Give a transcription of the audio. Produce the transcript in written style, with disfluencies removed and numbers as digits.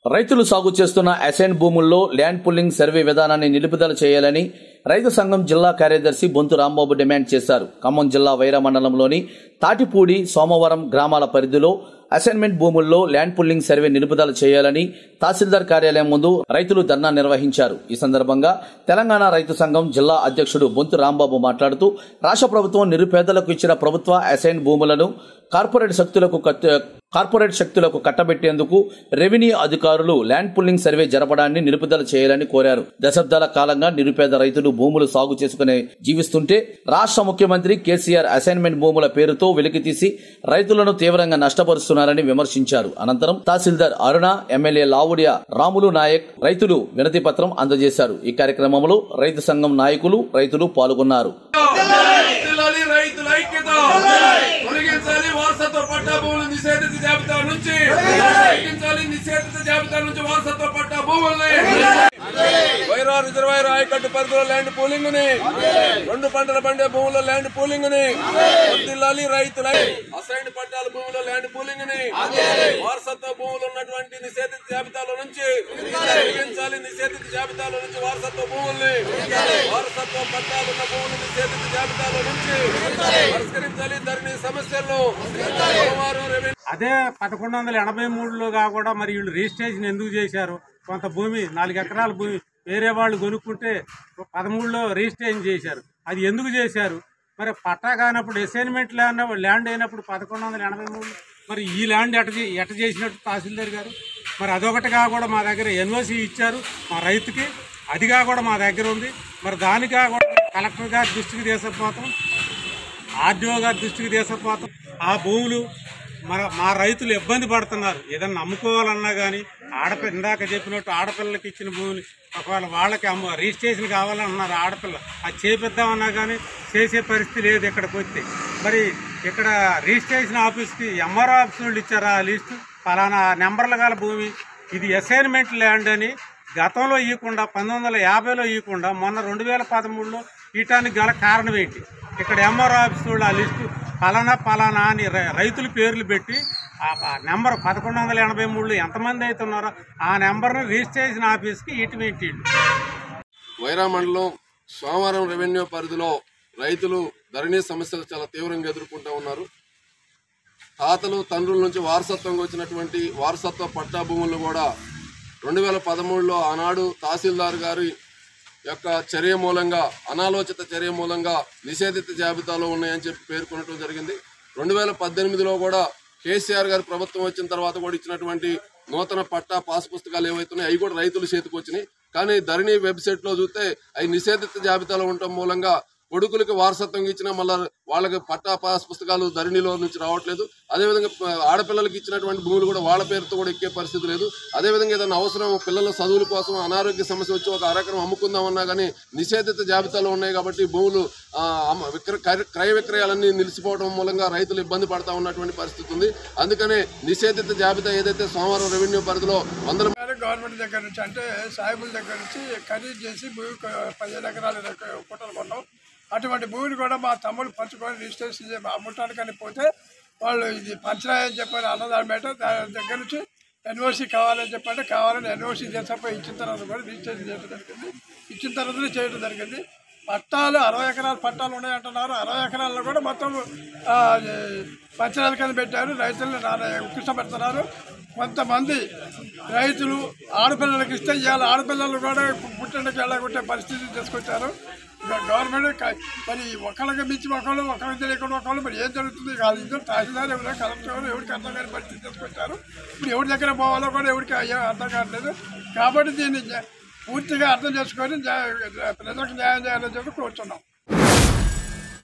రైతులు సాగు చేస్తున్న అసైన్ భూముల్లో ల్యాండ్ పుల్లింగ్ సర్వే విధానాన్ని నిలుపుదల చేయాలని రైతు సంఘం జిల్లా కార్యదర్శి బొంతు రాంబాబు డిమాండ్ చేశారు. ఖమ్మం జిల్లా వైరా మండలంలోని తాటిపూడి, సోమవరం గ్రామాల పరిధిలో అసైన్మెంట్ భూముల్లో ల్యాండ్ పుల్లింగ్ సర్వే నిలుపుదల చేయాలని తహసీల్దార్ కార్యాలయం ముందు రైతులు ధర్నా నిర్వహించారు. ఈ సందర్భంగా తెలంగాణ రైతు సంఘం జిల్లా అధ్యక్షుడు బొంతు రాంబాబు మాట్లాడుతూ రాష్ట్ర ప్రభుత్వం నిరుపేదలకు ఇచ్చిన ప్రభుత్వ అసైన్ భూములను కార్పొరేట్ శక్తులకు కట్టబెట్టేందుకు రెవెన్యూ అధికారులు ల్యాండ్ పుల్లింగ్ సర్వే జరపడాన్ని నిలుపుదల చేయాలని కోరారు. దశాబ్దాల కాలంగా నిరుపేద రైతులు భూములు సాగు చేసుకుని జీవిస్తుంటే రాష్ట్ర ముఖ్యమంత్రి కేసీఆర్ అసైన్మెంట్ భూముల పేరుతో వెలికితీసి రైతులను తీవ్రంగా నష్టపరుస్తున్నారని విమర్శించారు. అనంతరం తహసీల్దార్ అరుణ, ఎమ్మెల్యే లావుడియా రాములు నాయక్ రైతులు వినతి పత్రం అందజేశారు. ఈ కార్యక్రమంలో రైతు సంఘం నాయకులు, రైతులు పాల్గొన్నారు. వైరా రిజర్వాయర్ ఆయకట్టు పరిధిలో ల్యాండ్ పూలింగ్ ని, 2 పంటల పండే భూముల్లో ల్యాండ్ పూలింగ్ ని వర్ధిల్లాలి. రైతుల అసైన్డ్ పట్టాల భూముల్లో ల్యాండ్ పూలింగ్ ని వారసత్వ భూములు ఉన్నటువంటి నిషేధిత జాబితాలో నుంచి తొలగించాలి. నిషేధిత జాబితాలో నుంచి వారసత్వ భూముల్ని, వారసత్వ పట్టాలు ఉన్న భూములు నిషేధిత జాబితాలో నుంచి పరిష్కరించాలి. ధరణి సమస్యలను అదే 1183లోగా కూడా మరి వీళ్ళు రిజిస్ట్రేషన్ ఎందుకు చేశారు? కొంత భూమి 4 ఎకరాల భూమి వేరే వాళ్ళు కొనుక్కుంటే 13లో రిజిస్ట్రేషన్ చేశారు. అది ఎందుకు చేశారు? మరి పట్టా కానప్పుడు అసైన్మెంట్ ల్యాండ్ అయినప్పుడు 1183 మరి ఈ ల్యాండ్ ఎట చేసినట్టు తహసీల్దార్ గారు? మరి అదొకటిగా కూడా మా దగ్గర ఎన్ఓసి ఇచ్చారు మా రైతుకి, అదిగా కూడా మా దగ్గర ఉంది. మరి దానిగా కూడా కలెక్టర్ గారి దృష్టికి తీసుకుపోతాం, ఆర్డీఓ గారి దృష్టికి తీసుకుపోతాం. ఆ భూములు మా రైతులు ఇబ్బంది పడుతున్నారు. ఏదన్నా అమ్ముకోవాలన్నా కానీ ఇందాక చెప్పినట్టు ఆడపిల్లలకి ఇచ్చిన భూమిని ఒకవేళ వాళ్ళకి రిజిస్ట్రేషన్ కావాలన్నారు ఆడపిల్ల, అది చేపిద్దామన్నా కానీ చేసే పరిస్థితి లేదు. ఇక్కడికి వస్తే మరి ఇక్కడ రిజిస్ట్రేషన్ ఆఫీస్కి ఎంఆర్ఓ ఆఫీస్ వాళ్ళు ఇచ్చారు ఆ లిస్టు, ఫలానా నెంబర్లు గల భూమి ఇది అసైన్మెంట్ ల్యాండ్ అని గతంలో ఇవ్వకుండా 1950లో ఇవ్వకుండా మొన్న 2013లో ఇవ్వటానికి గల కారణం ఏంటి? ఇక్కడ ఎంఆర్ఓ ఆఫీస్ వాళ్ళు ఆ లిస్టు ఫలానా అని రైతుల పేర్లు పెట్టి ఆ నెంబర్ 1183లో ఎంతమంది అయితే ఉన్నారో ఆ నెంబర్ను రిజిస్ట్రేషన్ ఆఫీస్కి ఇటువంటి. వైరా మండలం సోమవారం రెవెన్యూ పరిధిలో రైతులు ధరణి సమస్యలు చాలా తీవ్రంగా ఎదుర్కొంటూ ఉన్నారు. తాతలు తండ్రుల నుంచి వారసత్వంగా వచ్చినటువంటి వారసత్వ పట్టా భూములు కూడా 2013లో ఆనాడు తహసీల్దార్ గారి యొక్క చర్య మూలంగా, అనాలోచిత చర్య మూలంగా నిషేధిత జాబితాలో ఉన్నాయని చెప్పి పేర్కొనడం జరిగింది. 2018లో కూడా కేసీఆర్ గారి ప్రభుత్వం వచ్చిన తర్వాత కూడా ఇచ్చినటువంటి నూతన పట్టా పాస్ పుస్తకాలు ఏవైతున్నాయి అవి కూడా రైతుల చేతికి వచ్చినాయి. కానీ ధరణి వెబ్సైట్లో చూస్తే అవి నిషేధిత జాబితాలో ఉండటం మూలంగా కొడుకులకి వారసత్వం ఇచ్చినా మళ్ళీ వాళ్ళకి పట్టా పాస్ పుస్తకాలు ధరణిలో నుంచి రావట్లేదు. అదేవిధంగా ఆడపిల్లలకి ఇచ్చినటువంటి భూములు కూడా వాళ్ళ పేరుతో కూడా ఎక్కే పరిస్థితి లేదు. అదేవిధంగా ఏదైనా అవసరం పిల్లల చదువుల కోసం అనారోగ్య సమస్య వచ్చి ఒక అరెకరం అమ్ముకుందామన్నా కానీ నిషేధిత జాబితాలో ఉన్నాయి కాబట్టి భూములు క్రయ విక్రయాలన్నీ నిలిచిపోవడం మూలంగా రైతులు ఇబ్బంది పడతా ఉన్నటువంటి పరిస్థితి ఉంది. అందుకనే నిషేధిత జాబితా ఏదైతే సోమవారం రెవెన్యూ పరిధిలో 100 గవర్నమెంట్ దగ్గర నుంచి అంటే సాయిబుల దగ్గర నుంచి ఖరీదు చేసి భూమి 15 ఎకరాలు కుట్టలు కొన్నాం. అటువంటి భూమిని కూడా మా తమ్ముడు పంచుకొని రిజిస్ట్రేషన్ అమ్మటానికని పోతే వాళ్ళు ఇది పంచరాయని చెప్పారు అన్నదాని మీద దాని దగ్గర నుంచి ఎన్ఓసి కావాలని చెప్పంటే కావాలని ఎన్ఓసి చేసిపోయి ఇచ్చిన తర్వాత కూడా రిజిస్ట్రేషన్ చేయడం జరిగింది. ఇచ్చిన తర్వాతనే చేయడం జరిగింది. పట్టాలు 60 ఎకరాల పట్టాలు ఉన్నాయంటున్నారు. 60 ఎకరాల్లో కూడా మొత్తం పంచరాల కింద పెట్టారు. రైతులను ఉత్కృష్టపెడుతున్నారు. కొంతమంది రైతులు ఆడపిల్లలకి ఇస్తే ఇవాళ ఆడపిల్లలు కూడా పుట్టింటికి వెళ్ళగొట్టే పరిస్థితి తీసుకొచ్చారు. గవర్నమెంట్ మరి ఒకళ్ళకి మించి ఒకళ్ళకి తెలియకుండా ఒకళ్ళు మరి ఏం జరుగుతుంది కాదు. ఇద్దరు తహసీల్దార్ ఎవరైనా కలెక్టర్ ఎవరికి అర్థం కాని పరిస్థితి తీసుకొచ్చారు. ఇప్పుడు ఎవరి దగ్గర పోవాలో కూడా ఎవరికి అర్థం కావట్లేదు. కాబట్టి దీన్ని పూర్తిగా అర్థం చేసుకొని ప్రజలకు న్యాయం చేయాలని చెప్పి కోరుతున్నాం.